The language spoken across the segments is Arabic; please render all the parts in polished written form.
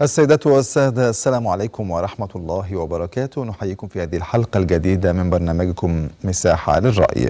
السيدات والسادة، السلام عليكم ورحمة الله وبركاته. نحييكم في هذه الحلقة الجديدة من برنامجكم مساحة للرأي.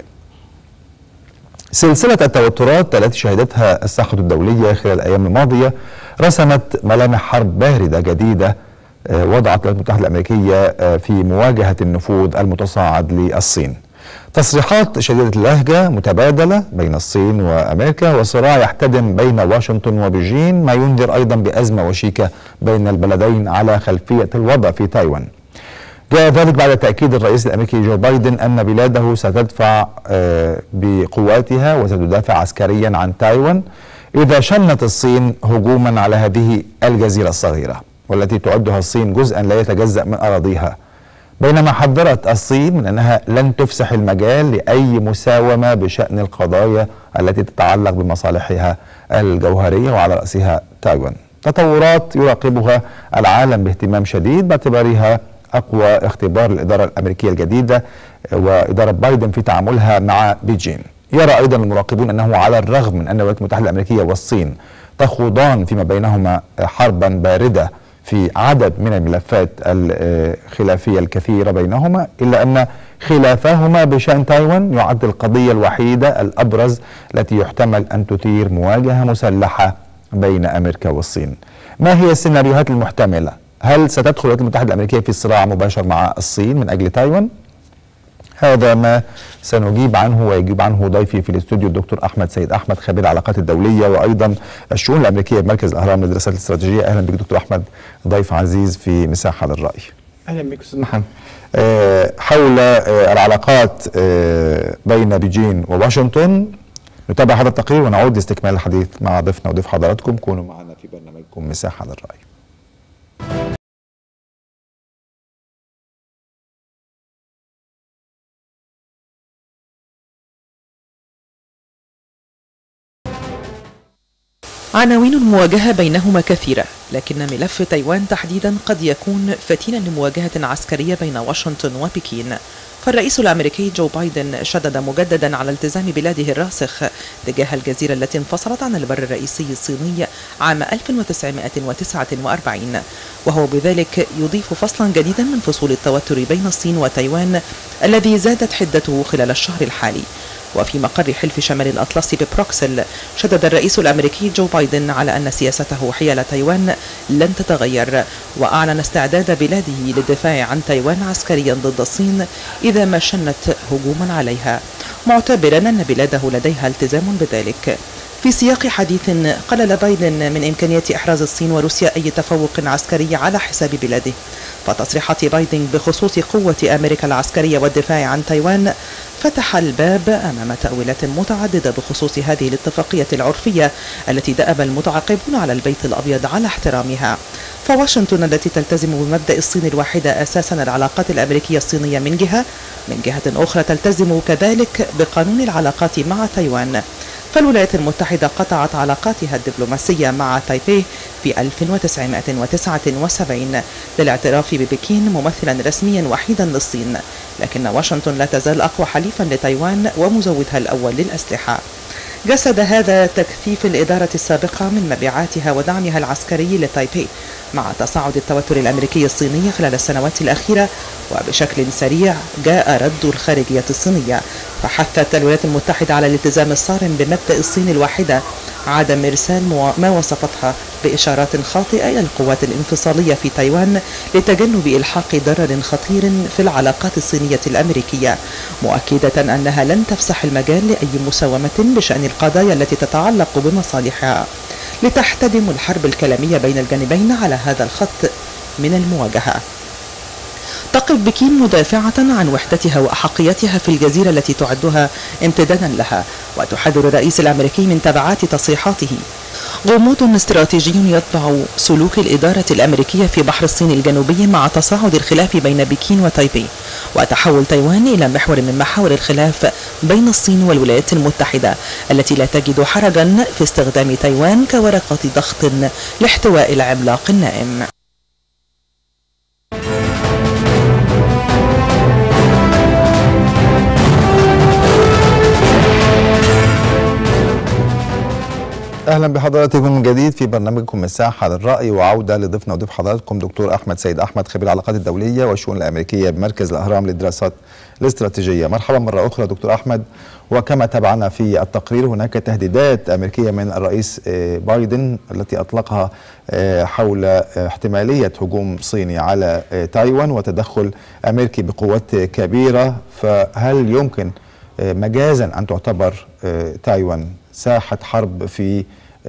سلسلة التوترات التي شهدتها الساحة الدولية خلال الأيام الماضية رسمت ملامح حرب باردة جديدة وضعت الولايات المتحدة الأمريكية في مواجهة النفوذ المتصاعد للصين. تصريحات شديدة اللهجة متبادلة بين الصين وأمريكا، وصراع يحتدم بين واشنطن وبيجين، ما ينذر أيضا بأزمة وشيكة بين البلدين على خلفية الوضع في تايوان. جاء ذلك بعد تأكيد الرئيس الأمريكي جو بايدن أن بلاده ستدفع بقواتها وستدافع عسكريا عن تايوان إذا شنت الصين هجوما على هذه الجزيرة الصغيرة، والتي تعدها الصين جزءا لا يتجزأ من أراضيها، بينما حذرت الصين من أنها لن تفسح المجال لأي مساومة بشأن القضايا التي تتعلق بمصالحها الجوهرية وعلى رأسها تايوان. تطورات يراقبها العالم باهتمام شديد باعتبارها أقوى اختبار الإدارة الأمريكية الجديدة وإدارة بايدن في تعاملها مع بيجين. يرى أيضا المراقبون أنه على الرغم من أن الولايات المتحدة الأمريكية والصين تخوضان فيما بينهما حربا باردة في عدد من الملفات الخلافية الكثيرة بينهما، إلا أن خلافهما بشأن تايوان يعد القضية الوحيدة الأبرز التي يحتمل أن تثير مواجهة مسلحة بين أمريكا والصين. ما هي السيناريوهات المحتملة؟ هل ستدخل الولايات المتحدة الأمريكية في صراع مباشر مع الصين من أجل تايوان؟ هذا ما سنجيب عنه ويجيب عنه ضيفي في الاستوديو الدكتور أحمد سيد أحمد، خبير العلاقات الدولية وأيضا الشؤون الأمريكية بمركز الأهرام للدراسات الاستراتيجية. أهلا بك دكتور أحمد، ضيف عزيز في مساحة للرأي. أهلا بك أستاذ محمد. حول العلاقات بين بيجين وواشنطن نتابع هذا التقرير ونعود لاستكمال الحديث مع ضيفنا وضيف حضراتكم. كونوا معنا في برنامجكم مساحة للرأي. عناوين المواجهة بينهما كثيرة، لكن ملف تايوان تحديدا قد يكون فتيلا لمواجهة عسكرية بين واشنطن وبكين. فالرئيس الأمريكي جو بايدن شدد مجددا على التزام بلاده الراسخ تجاه الجزيرة التي انفصلت عن البر الرئيسي الصيني عام 1949، وهو بذلك يضيف فصلا جديدا من فصول التوتر بين الصين وتايوان الذي زادت حدته خلال الشهر الحالي. وفي مقر حلف شمال الأطلسي ببروكسل، شدد الرئيس الأمريكي جو بايدن على أن سياسته حيال تايوان لن تتغير، وأعلن استعداد بلاده للدفاع عن تايوان عسكريا ضد الصين إذا ما شنت هجوما عليها، معتبرا أن بلاده لديها التزام بذلك. في سياق حديث قلل بايدن من إمكانية إحراز الصين وروسيا أي تفوق عسكري على حساب بلاده، فتصريحات بايدن بخصوص قوة أمريكا العسكرية والدفاع عن تايوان فتح الباب أمام تأويلات متعددة بخصوص هذه الاتفاقية العرفية التي دأب المتعاقبون على البيت الأبيض على احترامها. فواشنطن التي تلتزم بمبدأ الصين الواحدة أساسا العلاقات الأمريكية الصينية من جهة أخرى تلتزم كذلك بقانون العلاقات مع تايوان. فالولايات المتحدة قطعت علاقاتها الدبلوماسية مع تايبي في 1979 للاعتراف ببكين ممثلا رسميا وحيدا للصين، لكن واشنطن لا تزال أقوى حليفا لتايوان ومزودها الأول للأسلحة. جسد هذا تكثيف الإدارة السابقة من مبيعاتها ودعمها العسكري لتايبي مع تصاعد التوتر الأمريكي الصيني خلال السنوات الأخيرة، وبشكل سريع جاء رد الخارجية الصينية، فحثت الولايات المتحدة على الالتزام الصارم بمبدأ الصين الواحدة، عدم إرسال ما وصفتها بإشارات خاطئة إلى القوات الانفصالية في تايوان لتجنب إلحاق ضرر خطير في العلاقات الصينية الأمريكية، مؤكدة أنها لن تفسح المجال لأي مساومة بشأن القضايا التي تتعلق بمصالحها، لتحتدم الحرب الكلامية بين الجانبين على هذا الخط من المواجهة. تقف بكين مدافعة عن وحدتها وأحقيتها في الجزيرة التي تعدها امتدادا لها، وتحذر الرئيس الأمريكي من تبعات تصريحاته. غموض استراتيجي يتبع سلوك الإدارة الأمريكية في بحر الصين الجنوبي مع تصاعد الخلاف بين بكين وتايبي، وتحول تايوان إلى محور من محاور الخلاف بين الصين والولايات المتحدة التي لا تجد حرجا في استخدام تايوان كورقة ضغط لاحتواء العملاق النائم. أهلا بحضراتكم من جديد في برنامجكم مساحة للرأي، وعودة لضيفنا وضيف حضراتكم دكتور أحمد سيد أحمد، خبير العلاقات الدولية والشؤون الأمريكية بمركز الأهرام للدراسات الاستراتيجية. مرحبا مرة أخرى دكتور أحمد. وكما تابعنا في التقرير، هناك تهديدات أمريكية من الرئيس بايدن التي أطلقها حول احتمالية هجوم صيني على تايوان وتدخل أمريكي بقوات كبيرة. فهل يمكن مجازا أن تعتبر تايوان ساحة حرب في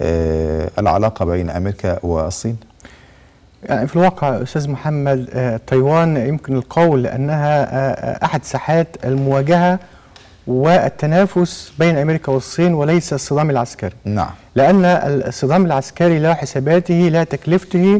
العلاقة بين أمريكا والصين؟ يعني في الواقع أستاذ محمد، تايوان يمكن القول أنها أحد ساحات المواجهة والتنافس بين أمريكا والصين وليس الصدام العسكري. نعم. لأن الصدام العسكري له حساباته لا تكلفته،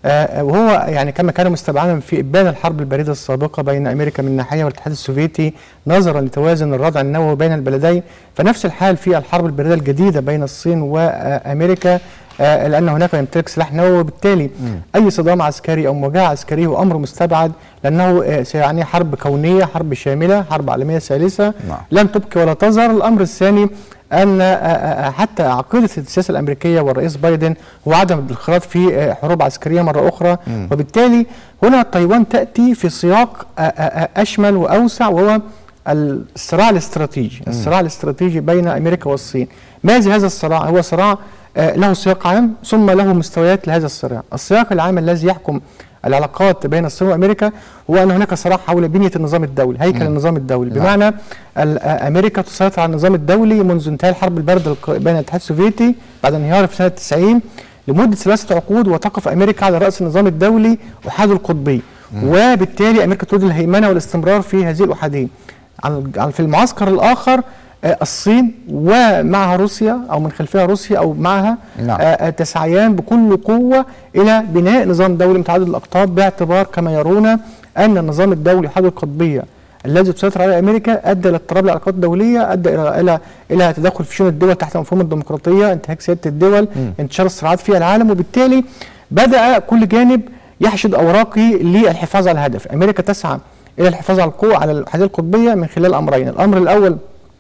وهو يعني كما كان مستبعدا في إبان الحرب الباردة السابقة بين أمريكا من ناحية والاتحاد السوفيتي نظرا لتوازن الردع النووي بين البلدين، فنفس الحال في الحرب الباردة الجديدة بين الصين وأمريكا، لأن هناك يمتلك سلاح نووي، وبالتالي أي صدام عسكري أو مواجهة عسكرية هو أمر مستبعد، لأنه سيعني حرب كونية، حرب شاملة، حرب عالمية ثالثة لن تبقي ولا تظهر. الأمر الثاني أن حتى عقيدة السياسة الأمريكية والرئيس بايدن هو عدم الانخراط في حروب عسكرية مرة أخرى، وبالتالي هنا تايوان تأتي في سياق أشمل وأوسع، وهو الصراع الاستراتيجي، الصراع الاستراتيجي بين أمريكا والصين. ماذا هذا الصراع؟ هو صراع له سياق عام ثم له مستويات لهذا الصراع. السياق العام الذي يحكم العلاقات بين الصين وامريكا هو ان هناك صراع حول بنيه النظام الدولي، هيكل النظام الدولي، بمعنى امريكا تسيطر على النظام الدولي منذ انتهاء الحرب البارده بين الاتحاد السوفيتي بعد انهياره في سنه 90 لمده 3 عقود، وتقف امريكا على راس النظام الدولي احاد القطبين، وبالتالي امريكا تريد الهيمنه والاستمرار في هذه الاحادين. في المعسكر الاخر الصين ومعها روسيا او من خلفها روسيا او معها تسعيان بكل قوه الى بناء نظام دولي متعدد الاقطاب، باعتبار كما يرون ان النظام الدولي حاد القطبيه الذي تسيطر عليه امريكا ادى الى اضطراب العلاقات الدوليه، ادى الى تدخل في شؤون الدول تحت مفهوم الديمقراطيه، انتهاك سياده الدول، انتشار الصراعات في العالم، وبالتالي بدا كل جانب يحشد اوراقه للحفاظ على الهدف. امريكا تسعى الى الحفاظ على القوه على الاحاديه القطبيه من خلال امرين. الامر الاول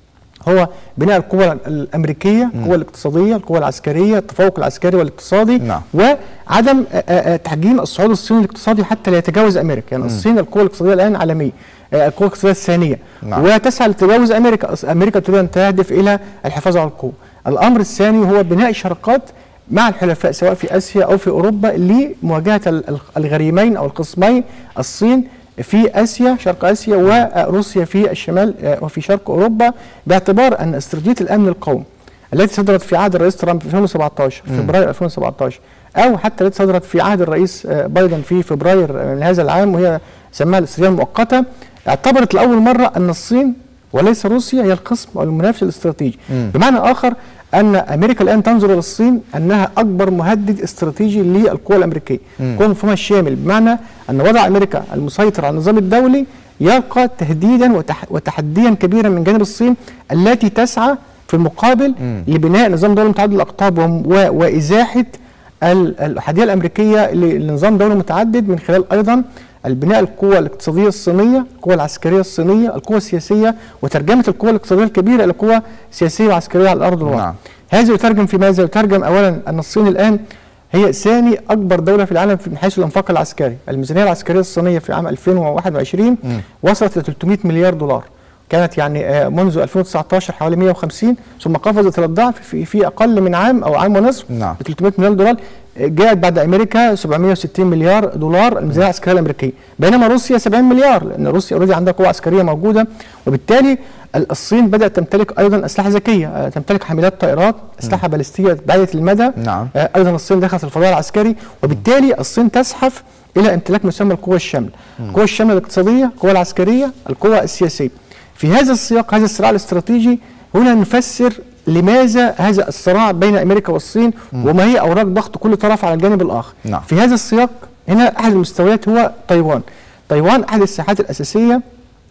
هو بناء القوة الأمريكية، القوة الاقتصادية، القوة العسكرية، التفوق العسكري والاقتصادي، وعدم تحجيم الصعود الصيني الاقتصادي حتى لا يتجاوز أمريكا. يعني الصين القوة الاقتصادية الآن عالمية، القوة الاقتصادية الثانية، وتسعى لتجاوز أمريكا. أمريكا تريد أن تهدف إلى الحفاظ على القوة. الأمر الثاني هو بناء شراكات مع الحلفاء سواء في آسيا أو في أوروبا لمواجهة الغريمين أو الخصمين، الصين في آسيا شرق آسيا وروسيا في الشمال وفي شرق أوروبا، باعتبار أن استراتيجية الأمن القومي التي صدرت في عهد الرئيس ترامب في 2017 فبراير 2017 أو حتى التي صدرت في عهد الرئيس بايدن في فبراير من هذا العام، وهي سماها الاستراتيجية المؤقتة، اعتبرت لأول مرة أن الصين وليس روسيا هي الخصم أو المنافس الاستراتيجي. بمعنى آخر أن أمريكا الآن تنظر إلى الصين أنها أكبر مهدد استراتيجي للقوى الأمريكية، قوة مفهومها الشامل، بمعنى أن وضع أمريكا المسيطر على النظام الدولي يلقى تهديدا وتحديا كبيرا من جانب الصين التي تسعى في المقابل لبناء نظام دولي متعدد الأقطاب وإزاحة الأحادية الأمريكية لنظام دولي متعدد من خلال أيضا البناء القوة الاقتصادية الصينية، القوة العسكرية الصينية، القوة السياسية، وترجمة القوة الاقتصادية الكبيرة إلى قوة سياسية وعسكرية على أرض الواقع. هذا يترجم في ماذا؟ يترجم أولا أن الصين الآن هي ثاني أكبر دولة في العالم من حيث الإنفاق العسكري. الميزانية العسكرية الصينية في عام 2021 وصلت إلى 300 مليار دولار، كانت يعني منذ 2019 حوالي 150 ثم قفزت إلى الضعف في أقل من عام أو عام ونصف ب 300 مليار دولار. جاءت بعد امريكا 760 مليار دولار الميزانيه العسكريه الامريكيه، بينما روسيا 70 مليار، لان روسيا اوريدي عندها قوه عسكريه موجوده، وبالتالي الصين بدات تمتلك ايضا اسلحه ذكيه، تمتلك حاملات طائرات، اسلحه باليستيه بعيده المدى، ايضا الصين دخلت الفضاء العسكري، وبالتالي الصين تزحف الى امتلاك ما يسمى القوه الشامله، القوه الشامله الاقتصاديه، القوه العسكريه، القوه السياسيه. في هذا السياق، هذا الصراع الاستراتيجي، هنا نفسر لماذا هذا الصراع بين أمريكا والصين وما هي أوراق ضغط كل طرف على الجانب الآخر. في هذا السياق هنا أحد المستويات هو تايوان. تايوان أحد الساحات الأساسية،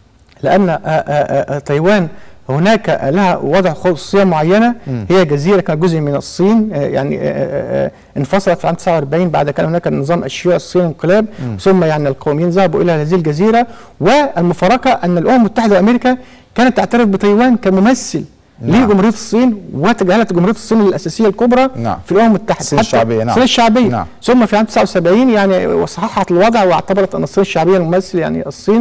لأن تايوان هناك لها وضع خصوصية معينة، هي جزيرة كانت جزء من الصين، يعني انفصلت في عام 49 بعد كان هناك النظام الشيوعي الصيني انقلاب، ثم يعني القوميين ذهبوا إلى هذه الجزيرة، والمفارقة أن الأمم المتحدة وأمريكا كانت تعترف بتايوان كممثل لجمهوريه الصين وتجاهلت جمهوريه الصين الاساسيه الكبرى في الامم المتحده، الصين الشعبيه. الصين الشعبيه. ثم في عام 79 يعني صححت الوضع واعتبرت ان الصين الشعبيه الممثل يعني الصين،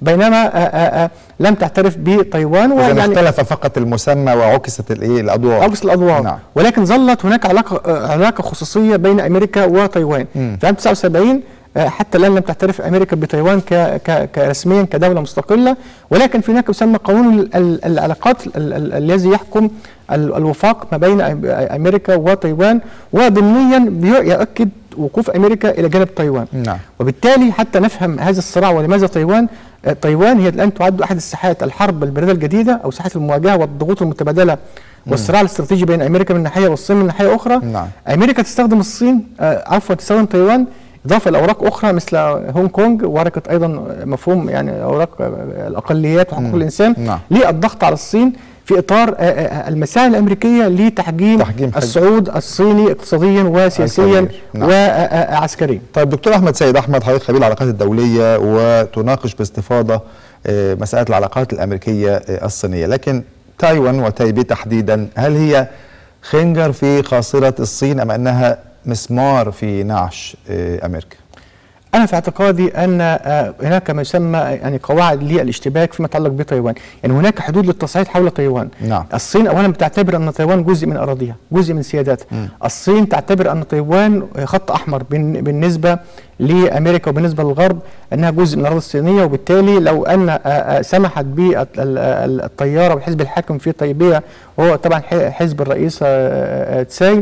بينما لم تعترف بتايوان. ويعني اختلف فقط المسمى وعكست الادوار. عكست الادوار. ولكن ظلت هناك علاقه خصوصيه بين امريكا وتايوان. في عام 79 حتى الان لم تعترف امريكا بتايوان كرسميا كدوله مستقله، ولكن في هناك يسمى قانون العلاقات الذي يحكم الوفاق ما بين امريكا وتايوان، وضمنيا يؤكد وقوف امريكا الى جانب تايوان. وبالتالي حتى نفهم هذا الصراع ولماذا تايوان هي الان تعد احد الساحات الحرب البارده الجديده او ساحه المواجهه والضغوط المتبادله والصراع الاستراتيجي بين امريكا من ناحيه والصين من ناحيه اخرى. امريكا تستخدم الصين تستخدم تايوان إضافة لأوراق أخرى مثل هونج كونج، ورقة أيضا مفهوم يعني أوراق الأقليات وحقوق الإنسان للضغط على الصين في إطار المساعي الأمريكية لتحجيم الصعود الصيني اقتصاديا وسياسيا وعسكريا. طيب دكتور أحمد سيد أحمد، حضرتك خبير العلاقات الدولية وتناقش باستفاضة مسألة العلاقات الأمريكية الصينية، لكن تايوان وتايبي تحديدا هل هي خنجر في قاصرة الصين أم أنها مسمار في نعش أمريكا؟ أنا في اعتقادي أن هناك ما يسمى يعني قواعد للاشتباك فيما يتعلق بتايوان، يعني هناك حدود للتصعيد حول تايوان. الصين أولا بتعتبر أن تايوان جزء من أراضيها، جزء من سياداتها. الصين تعتبر أن تايوان خط أحمر بالنسبة لأمريكا وبالنسبة للغرب، أنها جزء من الأراضي الصينية، وبالتالي لو أن سمحت بالطيارة والحزب الحاكم في تايبيه وهو طبعا حزب الرئيس تساي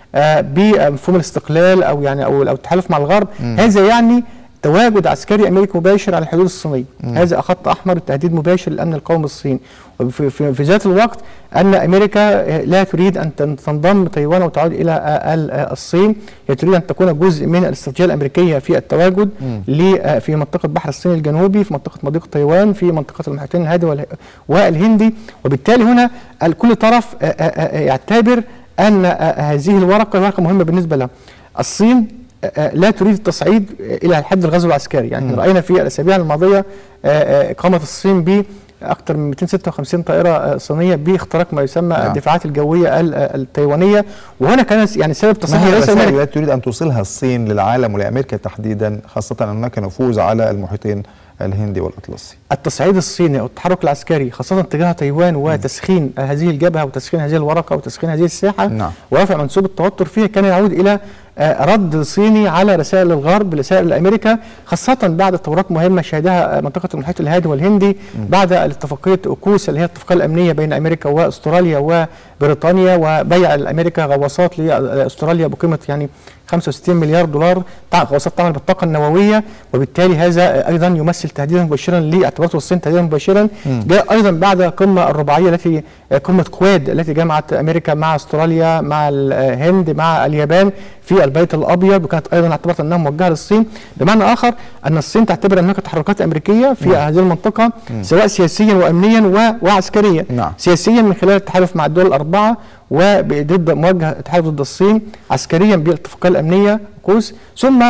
بمفهوم الاستقلال او التحالف مع الغرب، هذا يعني تواجد عسكري امريكي مباشر على الحدود الصينيه. هذا خط احمر، تهديد مباشر للامن القومي الصيني. وفي ذات الوقت ان امريكا لا تريد ان تنضم تايوان وتعود الى الصين، هي تريد ان تكون جزء من الاستراتيجيه الامريكيه في التواجد في منطقه بحر الصين الجنوبي، في منطقه مضيق تايوان، في منطقه المحيطين الهادي والهندي. وبالتالي هنا كل طرف يعتبر أن هذه الورقة مهمة بالنسبة لها. الصين لا تريد التصعيد إلى حد الغزو العسكري، يعني رأينا في الأسابيع الماضية قامت الصين بأكثر من 256 طائرة صينية باختراق ما يسمى الدفاعات الجوية التايوانية، وهنا كان يعني سبب تصعيد الرسائل التي تريد أن توصلها الصين للعالم ولأمريكا تحديدا، خاصة أن هناك نفوذ على المحيطين الهندي والأطلسي. التصعيد الصيني أو التحرك العسكري خاصة تجاه تايوان وتسخين هذه الجبهة وتسخين هذه الورقة وتسخين هذه الساحة ورفع منسوب التوتر فيها كان يعود إلى رد صيني على رسائل الغرب، رسائل أمريكا، خاصة بعد تطورات مهمة شهدها منطقة المحيط الهادي والهندي بعد الاتفاقية أوكوس اللي هي الاتفاقية الأمنية بين أمريكا وأستراليا وبريطانيا، وبيع الأمريكا غواصات لأستراليا بقيمة يعني 65 مليار دولار، غواصات تعمل بالطاقة النووية، وبالتالي هذا أيضا يمثل تهديدا مباشرا لاعتبارات الصين تهديدا مباشرا. جاء أيضا بعد القمة الرباعية التي قمة كواد التي جمعت أمريكا مع أستراليا مع الهند مع اليابان في البيت الأبيض، وكانت أيضا اعتبرت أنها موجهة للصين. بمعنى آخر أن الصين تعتبر أن هناك تحركات أمريكية في هذه المنطقة سواء سياسيا وأمنيا وعسكريا. سياسيا من خلال التحالف مع الدول الأربعة وضد موجه التحالف ضد الصين، عسكريا بالاتفاقية الأمنية كوس، ثم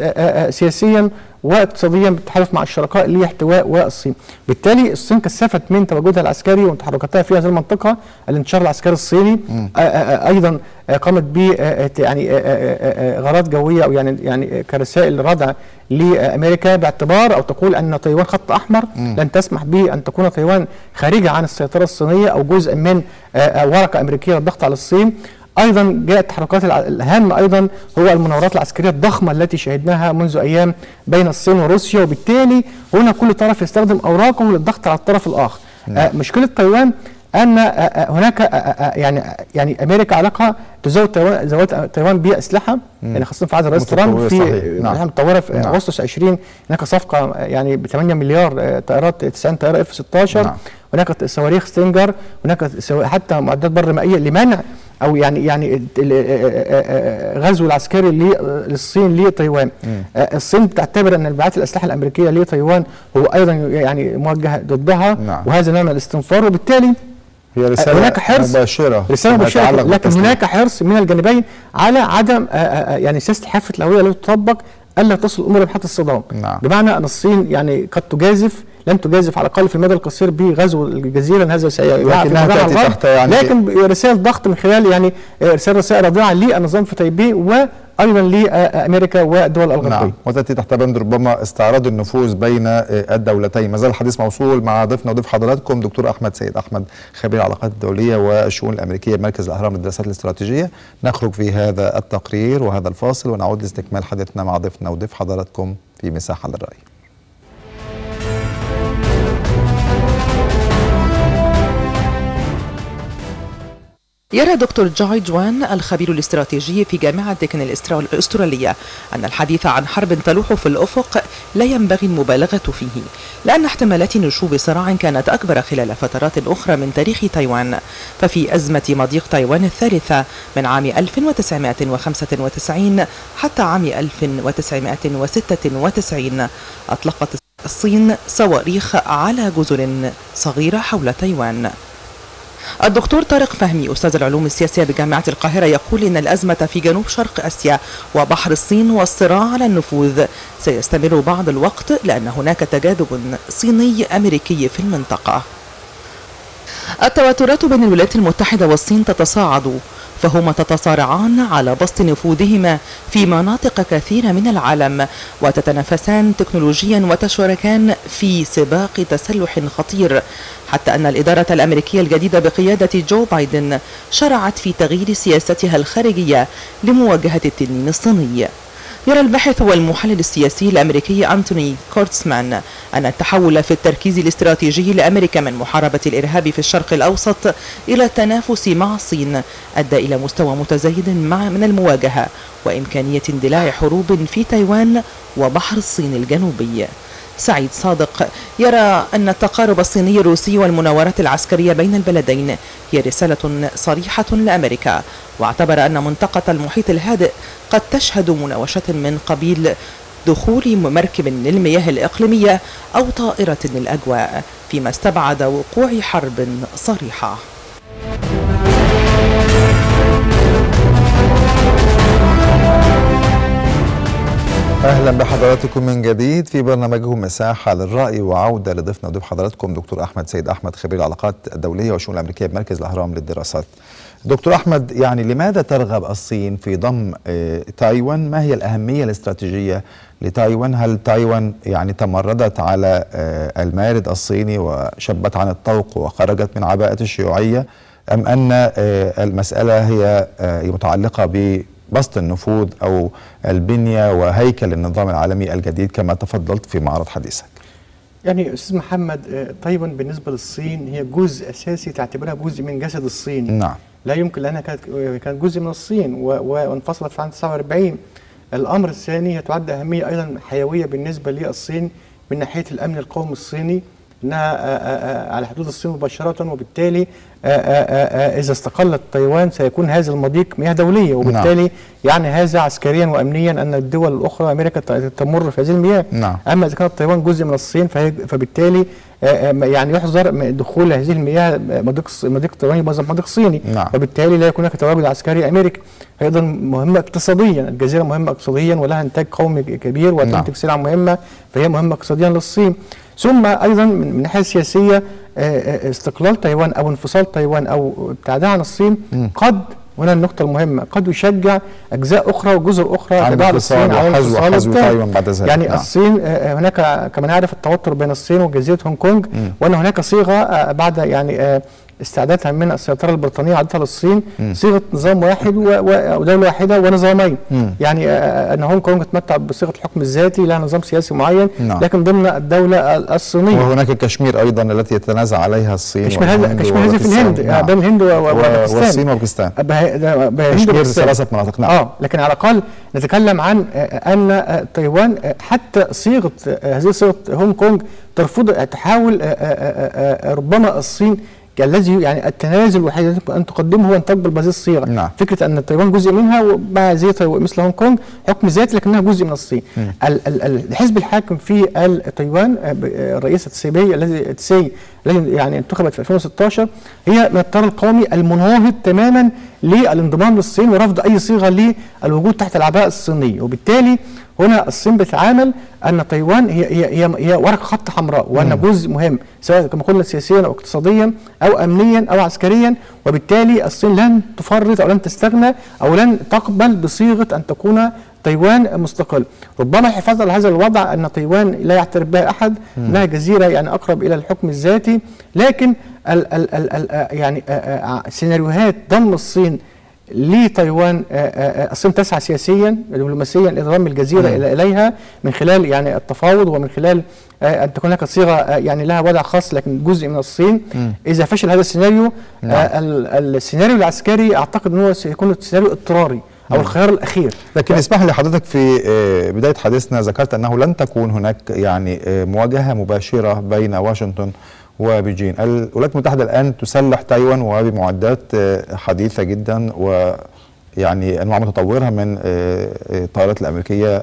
سياسيا واقتصاديا بالتحالف مع الشركاء لاحتواء والصين. بالتالي الصين كثفت من تواجدها العسكري وتحركاتها في هذه المنطقه، الانتشار العسكري الصيني ايضا قامت ب يعني غارات جويه او يعني كرسائل ردع لامريكا باعتبار او تقول ان تايوان خط احمر لن تسمح بان تكون تايوان خارجه عن السيطره الصينيه او جزء من ورقه امريكيه للضغط على الصين. ايضا جاءت التحركات الاهم ايضا هو المناورات العسكريه الضخمه التي شهدناها منذ ايام بين الصين وروسيا، وبالتالي هنا كل طرف يستخدم اوراقه للضغط على الطرف الاخر. مشكله تايوان ان هناك يعني امريكا علاقه تزود تايوان باسلحه، يعني خاصه في عهد الرئيس ترامب في متطوره في اغسطس 20 هناك صفقه يعني ب 8 مليار طائرات 90 طائره اف 16. هناك صواريخ ستينجر، هناك حتى معدات بر مائيه لمنع او يعني غزو العسكري للصين لتايوان. الصين بتعتبر ان مبيعات الاسلحه الامريكيه لتايوان هو ايضا يعني موجه ضدها، وهذا نوع من الاستنفار، وبالتالي هي رسالة هناك حرص مباشرة لكن هناك حرص من الجانبين على عدم يعني سياسه حافه الهويه التي تطبق الا تصل الامور لمرحله الصدام. بمعنى ان الصين يعني قد تجازف لن تجازف على الاقل في المدى القصير بغزو الجزيره، هذا لكنها تاتي تحت يعني لكن رسائل ضغط من خلال يعني رسائل رادعه للنظام في تايبي وايضا لامريكا والدول الغربيه. نعم، وتاتي تحت بند ربما استعراض النفوذ بين الدولتين. ما زال الحديث موصول مع ضيفنا وضيف حضراتكم دكتور احمد سيد احمد، خبير العلاقات الدوليه والشؤون الامريكيه بمركز الاهرام للدراسات الاستراتيجيه. نخرج في هذا التقرير وهذا الفاصل ونعود لاستكمال حديثنا مع ضيفنا وضيف حضراتكم في مساحه للراي. يرى دكتور جوي جوان الخبير الاستراتيجي في جامعة ديكن الأسترالية أن الحديث عن حرب تلوح في الأفق لا ينبغي المبالغة فيه، لأن احتمالات نشوب صراع كانت أكبر خلال فترات أخرى من تاريخ تايوان. ففي أزمة مضيق تايوان الثالثة من عام 1995 حتى عام 1996 أطلقت الصين صواريخ على جزر صغيرة حول تايوان. الدكتور طارق فهمي أستاذ العلوم السياسية بجامعة القاهرة يقول إن الأزمة في جنوب شرق آسيا وبحر الصين والصراع على النفوذ سيستمر بعض الوقت، لأن هناك تجاذب صيني أمريكي في المنطقة. التوترات بين الولايات المتحدة والصين تتصاعد، فهما تتصارعان على بسط نفوذهما في مناطق كثيرة من العالم، وتتنافسان تكنولوجيا وتشاركان في سباق تسلح خطير، حتى أن الإدارة الأمريكية الجديدة بقيادة جو بايدن شرعت في تغيير سياستها الخارجية لمواجهة التنين الصيني. يرى الباحث والمحلل السياسي الأمريكي أنتوني كورتسمان أن التحول في التركيز الاستراتيجي لأمريكا من محاربة الإرهاب في الشرق الأوسط إلى التنافس مع الصين أدى إلى مستوى متزايد من المواجهة وإمكانية اندلاع حروب في تايوان وبحر الصين الجنوبي. سعيد صادق يرى أن التقارب الصيني الروسي والمناورات العسكرية بين البلدين هي رسالة صريحة لأمريكا، واعتبر أن منطقة المحيط الهادئ قد تشهد مناوشة من قبيل دخول مركب للمياه الإقليمية أو طائرة للأجواء، فيما استبعد وقوع حرب صريحة. اهلا بحضراتكم من جديد في برنامجكم مساحه للراي، وعوده لضيفنا وضيف حضراتكم دكتور احمد سيد احمد، خبير العلاقات الدوليه والشؤون الامريكيه بمركز الاهرام للدراسات. دكتور احمد، يعني لماذا ترغب الصين في ضم تايوان؟ ما هي الاهميه الاستراتيجيه لتايوان؟ هل تايوان يعني تمردت على المارد الصيني وشبت عن الطوق وخرجت من عباءه الشيوعيه، ام ان المساله هي متعلقه بسط النفوذ أو البنية وهيكل النظام العالمي الجديد كما تفضلت في معرض حديثك؟ يعني أستاذ محمد، تايوان بالنسبة للصين هي جزء أساسي، تعتبرها جزء من جسد الصين. نعم. لا يمكن لأنها كانت جزء من الصين وانفصلت في عام 49. الأمر الثاني، هي تعد أهمية أيضا حيوية بالنسبة للصين من ناحية الأمن القومي الصيني، انها على حدود الصين مباشره، وبالتالي اذا استقلت تايوان سيكون هذا المضيق مياه دوليه، وبالتالي نعم. يعني هذا عسكريا وامنيا ان الدول الاخرى امريكا تمر في هذه المياه. نعم. اما اذا كانت تايوان جزء من الصين فبالتالي يعني يحظر دخول هذه المياه مضيق تايوان يبقى مضيق صيني. نعم. وبالتالي لا يكون هناك تواجد عسكري امريكي. ايضا مهمه اقتصاديا، الجزيره مهمه اقتصاديا ولها انتاج قومي كبير وتنتج سلع مهمه، فهي مهمه اقتصاديا للصين. ثم ايضا من الناحيه السياسيه، استقلال تايوان او انفصال تايوان او ابتعادها عن الصين قد، هنا النقطه المهمه، قد يشجع اجزاء اخرى وجزر اخرى تبع الصين على حزو تايوان بعد ذلك. يعني الصين هناك كما نعرف التوتر بين الصين وجزيره هونج كونج، وان هناك صيغه بعد يعني استعدادها من السيطره البريطانيه عادتها للصين، صيغه نظام واحد ودوله واحده ونظامين. يعني ان هونج كونج تتمتع بصيغه الحكم الذاتي، لها نظام سياسي معين، لكن ضمن الدوله الصينيه. وهناك كشمير ايضا التي يتنازع عليها الصين. كشمير هذه في الهند، بين الهند وباكستان. والصين وباكستان. كشمير 3 مناطق. نعم. لكن على الاقل نتكلم عن ان تايوان حتى صيغه هذه صيغه هونج كونج ترفض، تحاول ربما الصين الذي يعني التنازل الوحيد الذي ان تقدمه هو ان تقبل بهذه الصيغه. نعم. فكره ان تايوان جزء منها ومع زي مثل هونج كونج حكم ذاتي لكنها جزء من الصين. الحزب الحاكم في تايوان، الرئيس تسي التي يعني انتخبت في 2016 هي من التيار القومي المناهض تماما للانضمام للصين ورفض اي صيغه للوجود تحت العباءه الصينيه، وبالتالي هنا الصين بتتعامل ان تايوان هي ورقه خط حمراء، وان جزء مهم سواء كما قلنا سياسيا او اقتصاديا او امنيا او عسكريا، وبالتالي الصين لن تفرط او لن تستغنى او لن تقبل بصيغه ان تكون تايوان مستقل. ربما الحفاظ على هذا الوضع ان تايوان لا يعترف بها احد، انها جزيره يعني اقرب الى الحكم الذاتي، لكن يعني سيناريوهات ضم الصين لتايوان، الصين تسعى سياسيا دبلوماسيا لضم الجزيره اليها من خلال يعني التفاوض ومن خلال ان تكون هناك صيغه يعني لها وضع خاص لكن جزء من الصين. اذا فشل هذا السيناريو السيناريو العسكري اعتقد انه سيكون سيناريو اضطراري او الخيار الاخير. لكن اسمح لي حضرتك في بدايه حديثنا ذكرت انه لن تكون هناك يعني مواجهه مباشره بين واشنطن وبيجين. الولايات المتحده الان تسلح تايوان وبمعدات حديثه جدا ويعني انواع متطوره من الطائرات الامريكيه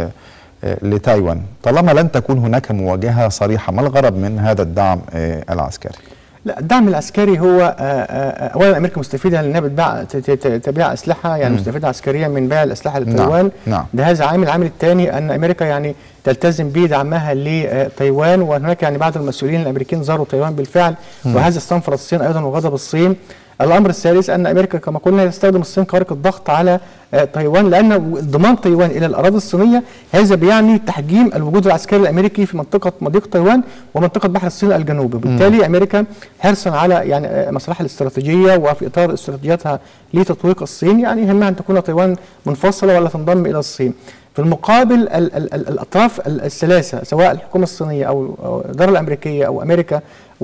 لتايوان. طالما لن تكون هناك مواجهه صريحه، ما الغرض من هذا الدعم العسكري؟ لا، الدعم العسكري هو اولا امريكا مستفيده لانها تبيع اسلحه، يعني مستفيده عسكريا من بيع الاسلحه لتايوان. نعم. ده هذا عامل. العامل الثاني ان امريكا يعني تلتزم بدعمها لتايوان، وهناك يعني بعض المسؤولين الامريكيين زاروا تايوان بالفعل، وهذا استنفر الصين ايضا وغضب الصين. الامر الثالث ان امريكا كما قلنا تستخدم الصين كورقه ضغط على تايوان، لان ضمان تايوان الى الاراضي الصينيه هذا بيعني تحجيم الوجود العسكري الامريكي في منطقه مضيق تايوان ومنطقه بحر الصين الجنوبي، وبالتالي امريكا حرصا على يعني مصالحها الاستراتيجيه وفي اطار استراتيجيتها لتطويق الصين يعني يهمها ان تكون تايوان منفصله ولا تنضم الى الصين. في المقابل الاطراف الثلاثه سواء الحكومه الصينيه او الاداره الامريكيه او امريكا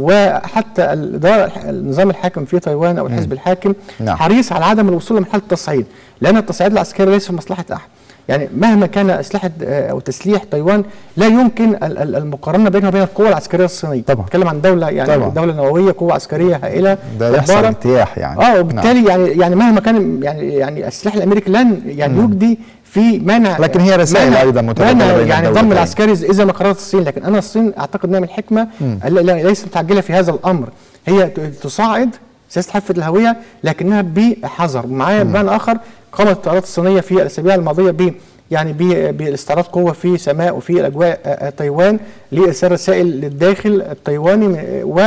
وحتى النظام الحاكم في تايوان او الحزب الحاكم حريص على عدم الوصول لمرحله التصعيد، لان التصعيد العسكري ليس في مصلحه احد. يعني مهما كان اسلحه او تسليح تايوان لا يمكن المقارنه بينها وبين القوه العسكريه الصينيه. طبعا نتكلم عن دوله يعني طبعا. دوله نوويه، قوه عسكريه هائله، ده يحصل اجتياح يعني. وبالتالي يعني مهما كان يعني السلاح الامريكي لن يعني يجدي في منع، لكن هي رسائل ايضا متبادله يعني ضم العسكري اذا ما قررت الصين. لكن انا الصين اعتقد انها من الحكمه ليست متعجله في هذا الامر، هي تصاعد سياسه حافه الهويه لكنها بحذر. معايا بمعنى اخر قامت الطائرات الصينيه في الاسابيع الماضيه باستعراض قوه في سماء وفي الاجواء تايوان لارسال رسائل للداخل التايواني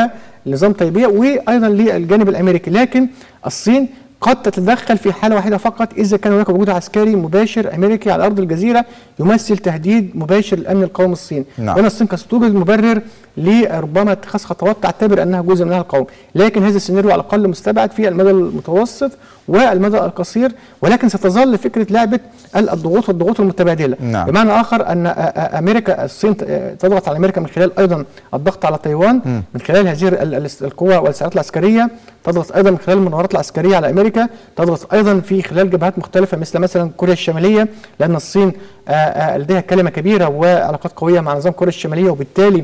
ونظام تايبيه وايضا للجانب الامريكي، لكن الصين قد تتدخل في حاله واحده فقط اذا كان هناك وجود عسكري مباشر امريكي على ارض الجزيره يمثل تهديد مباشر للامن القومي الصيني. وهنا الصين قد توجد مبرر لربما اتخاذ خطوات تعتبر انها جزء منها القومي، لكن هذا السيناريو على الاقل مستبعد في المدى المتوسط والمدى القصير، ولكن ستظل فكره لعبه الضغوط المتبادله. بمعنى اخر ان امريكا الصين تضغط على امريكا من خلال ايضا الضغط على تايوان من خلال هذه القوى والسيارات العسكريه، تضغط ايضا من خلال المناورات العسكريه على امريكا، تضغط ايضا في خلال جبهات مختلفه مثلا كوريا الشماليه، لان الصين لديها كلمه كبيره وعلاقات قويه مع نظام كوريا الشماليه، وبالتالي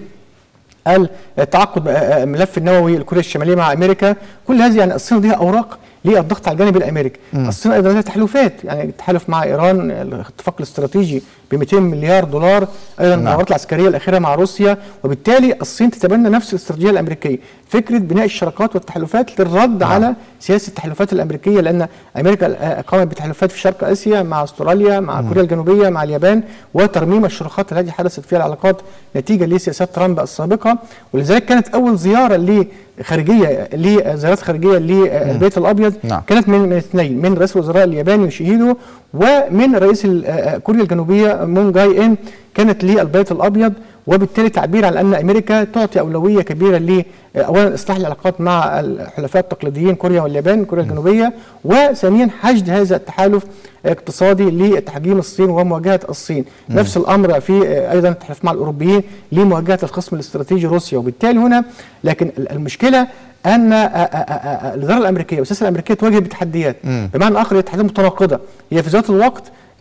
التعاقد ملف النووي لكوريا الشماليه مع امريكا. كل هذه يعني الصين لديها اوراق للضغط على الجانب الامريكي. الصين ايضا لها تحالفات، يعني التحالف مع ايران، الاتفاق الاستراتيجي ب 200 مليار دولار، ايضا المناورات العسكريه الاخيره مع روسيا، وبالتالي الصين تتبنى نفس الاستراتيجيه الامريكيه، فكره بناء الشراكات والتحالفات للرد على سياسه التحالفات الامريكيه، لان امريكا قامت بتحالفات في شرق اسيا مع استراليا، مع كوريا الجنوبيه، مع اليابان، وترميم الشروخات التي حدثت فيها العلاقات نتيجه لسياسات ترامب السابقه. ولذلك كانت اول زياره زيارات خارجيه للبيت الابيض كانت من اثنين، من رئيس الوزراء الياباني يوشيهيدو ومن رئيس كوريا الجنوبيه مون جاي ان، كانت للبيت الابيض، وبالتالي تعبير عن ان امريكا تعطي اولويه كبيره اولا اصلاح العلاقات مع الحلفاء التقليديين كوريا واليابان، كوريا الجنوبيه، وثانيا حشد هذا التحالف اقتصادي لتحجيم الصين ومواجهه الصين. نفس الامر في ايضا التحالف مع الاوروبيين لمواجهه الخصم الاستراتيجي روسيا. وبالتالي هنا لكن المشكله ان الاداره الامريكيه والسياسه الامريكيه تواجه بتحديات، بمعنى اخر هي تحديات متناقضه، هي في ذات الوقت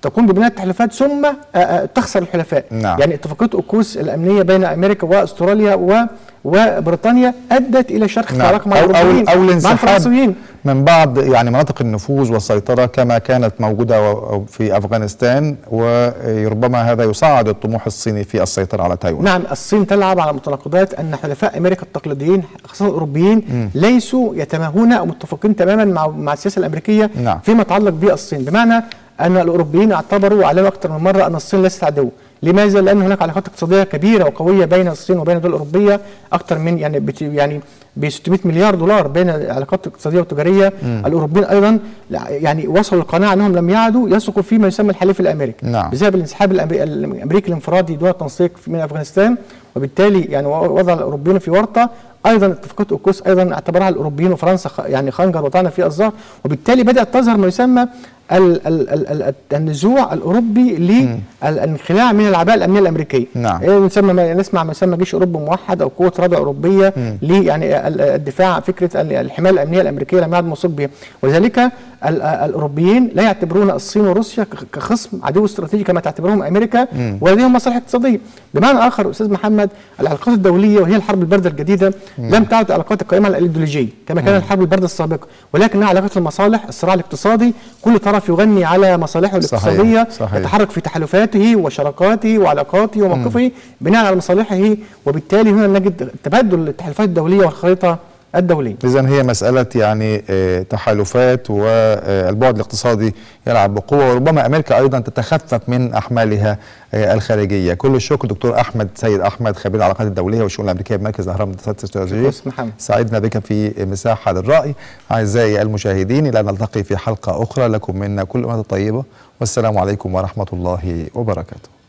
تقوم ببناء التحالفات ثم تخسر الحلفاء. نعم. يعني اتفاقية أوكوس الأمنية بين أمريكا وأستراليا وبريطانيا أدت إلى شرخ العلاقة مع الأوروبيين أو مع الانسحاب الفرنسيين من بعض يعني مناطق النفوذ والسيطرة كما كانت موجودة في أفغانستان، وربما هذا يصعد الطموح الصيني في السيطرة على تايوان. نعم، الصين تلعب على متناقضات أن حلفاء أمريكا التقليديين خاصة الأوروبيين ليسوا يتماهون أو متفقين تماما مع السياسة الأمريكية. نعم. فيما يتعلق بالصين، بمعنى أن الأوروبيين اعتبروا على أكثر من مرة أن الصين ليست عدو. لماذا؟ لأن هناك علاقات اقتصادية كبيرة وقوية بين الصين وبين الدول الأوروبية، أكثر من يعني ب 600 مليار دولار بين العلاقات الاقتصادية والتجارية. الأوروبيين أيضا يعني وصلوا للقناعة أنهم لم يعدوا يثقوا فيما يسمى الحليف الأمريكي. نعم. بسبب الانسحاب الأمريكي الانفرادي دون تنسيق من أفغانستان، وبالتالي يعني وضع الأوروبيين في ورطة. ايضا اتفاقيه اوكوس ايضا اعتبرها الاوروبيين وفرنسا يعني خنجر وطعنه في الظهر، وبالتالي بدات تظهر ما يسمى النزوع الاوروبي للانخلاع من العباءه الامنيه الامريكيه. نعم. نسمع ما يسمى جيش اوروبي موحد او قوه رادع اوروبيه يعني الدفاع، فكره الحمايه الامنيه الامريكيه لم يعد موثوق بها، ولذلك الاوروبيين لا يعتبرون الصين وروسيا كخصم عدو استراتيجي كما تعتبرهم امريكا، ولديهم مصالح اقتصاديه. بمعنى اخر استاذ محمد، العلاقات الدوليه وهي الحرب البارده الجديده لم تعد علاقات القائمه على الايديولوجيه كما كان الحرب البارده السابقه، ولكنها علاقات المصالح، الصراع الاقتصادي، كل طرف يغني على مصالحه الاقتصاديه، يتحرك في تحالفاته وشراكاته وعلاقاته وموقفه بناء على مصالحه، وبالتالي هنا نجد تبادل التحالفات الدوليه والخريطه الدولية. إذن هي مسألة يعني تحالفات، والبعد الاقتصادي يلعب بقوة، وربما أمريكا أيضا تتخفف من أحمالها الخارجية. كل الشكر دكتور أحمد سيد أحمد، خبير العلاقات الدولية والشؤون الأمريكية بمركز الأهرام للدراسات الاستراتيجية. سعدنا بك في مساحة للرأي. أعزائي المشاهدين، إلى أن نلتقي في حلقة أخرى، لكم منا كل أمنية طيبة، والسلام عليكم ورحمة الله وبركاته.